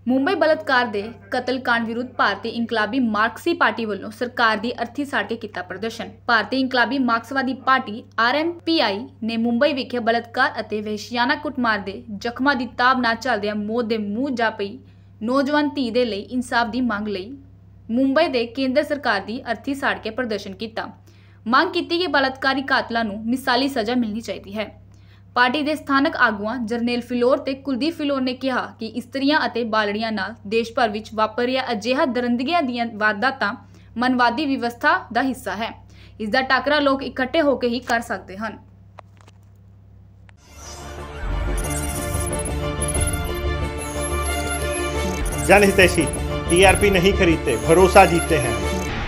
ਮੁੰਬਈ ਬਲਾਤਕਾਰ ਦੇ ਕਤਲकांड ਵਿਰੁੱਧ ਭਾਰਤੀ ਇਨਕਲਾਬੀ ਮਾਰਕਸੀ ਪਾਰਟੀ ਵੱਲੋਂ ਸਰਕਾਰ ਦੀ ਅਰਥੀ ਸਾੜ ਕੇ ਕੀਤਾ ਪ੍ਰਦਰਸ਼ਨ। ਭਾਰਤੀ ਇਨਕਲਾਬੀ ਮਾਰਕਸਵਾਦੀ ਪਾਰਟੀ (RMPI) ਨੇ ਮੁੰਬਈ ਵਿਖੇ ਬਲਾਤਕਾਰ ਅਤੇ ਵਹਿਸ਼ੀਆਨਾ ਕੁੱਟਮਾਰ ਦੇ ਜ਼ਖਮਾਂ ਦੀ ਤਾਬ ਨਾਲ ਚੱਲਦਿਆਂ ਮੌਤ ਦੇ ਮੂੰਹ ਜਾ ਪਈ ਨੌਜਵਾਨ ਧੀ ਦੇ ਲਈ ਇਨਸਾਫ ਦੀ ਮੰਗ ਲਈ ਮੁੰਬਈ ਦੇ ਕੇਂਦਰ ਸਰਕਾਰ ਦੀ ਅਰਥੀ ਸਾੜ ਕੇ ਪ੍ਰਦਰਸ਼ਨ ਕੀਤਾ। ਮੰਗ ਕੀਤੀ ਕਿ ਬਲਾਤਕਾਰੀ ਕਾਤਲਾਂ ਨੂੰ ਮਿਸਾਲੀ ਸਜ਼ਾ ਮਿਲਣੀ ਚਾਹੀਦੀ ਹੈ। पार्टी के स्थानक आगुआ जरनैल फिलौर ते कुलदीप फिलौर ने कहा कि इस्त्रियां अते बालड़ियां नाल देश भर विच वापर रिहा अजिहा दरिंदगियां दीयां वारदातां मनवादी व्यवस्था का हिस्सा है। इसका टाकरा लोग इकट्ठे होकर ही कर सकते हैं। जनहितैषी टीआरपी नहीं खरीदते, भरोसा जीतते हैं।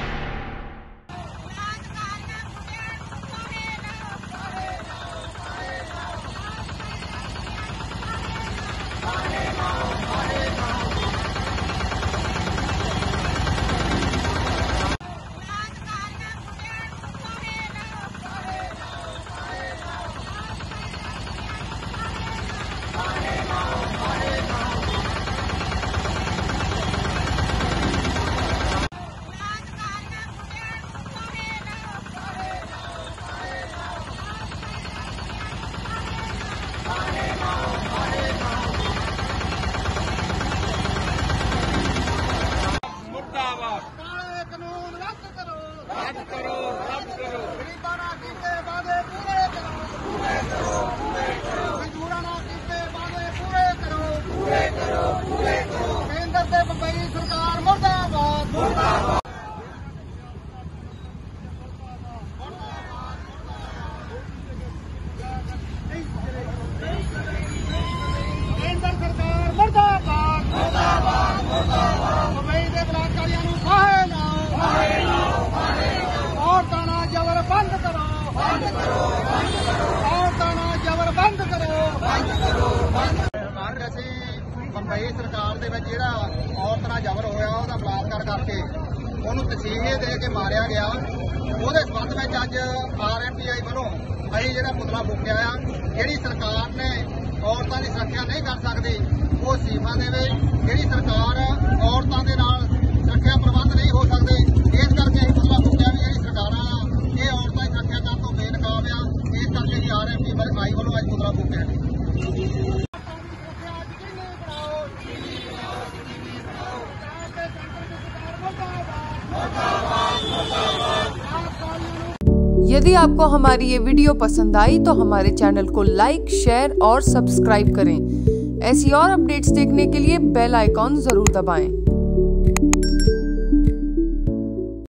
मुंबई सरकार दे विच जिहड़ा औरत नाल जबर होया उहदा बलात्कार करके उहनूं तसीहे दे के मारिया गया, उहदे संबंध विच अज RMPI वालों असीं जिहड़ा पुतला फूकिया आ। जिहड़ी सरकार ने औरतां दी सुरक्षा नहीं कर सकदी वो सीमा देवे। जिहड़ी सरकार औरतां दे नाल सुरक्षा प्रबंध नहीं हो सकदे, इस करके असीं पुतला फूकिया भी जिहड़ी सरकारां ये औरतां दी सुरक्षा करन तों बेनकाब आ। इस करके असीं RMPI वालों अज पुतला फूकिया। यदि आपको हमारी ये वीडियो पसंद आई तो हमारे चैनल को लाइक, शेयर और सब्सक्राइब करें। ऐसी और अपडेट्स देखने के लिए बेल आइकॉन जरूर दबाएं।